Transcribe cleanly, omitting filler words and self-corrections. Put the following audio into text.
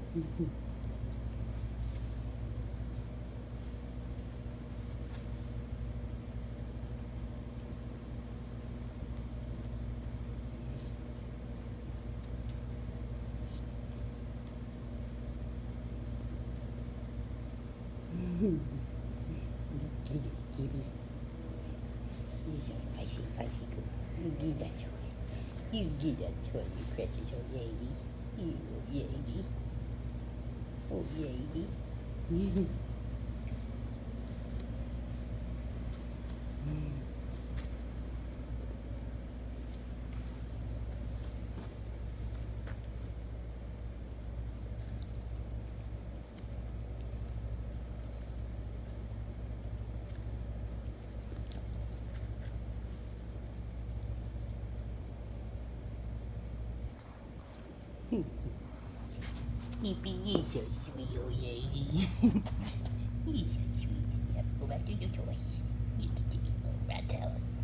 Get it, Skippy. You're a feisty, feisty girl. You get that toy. You get that toy, you precious old lady. You old lady. Old lady. Skippy, you're so sweet, old lady. You're so sweet. Go back to your toys. You can go back to us.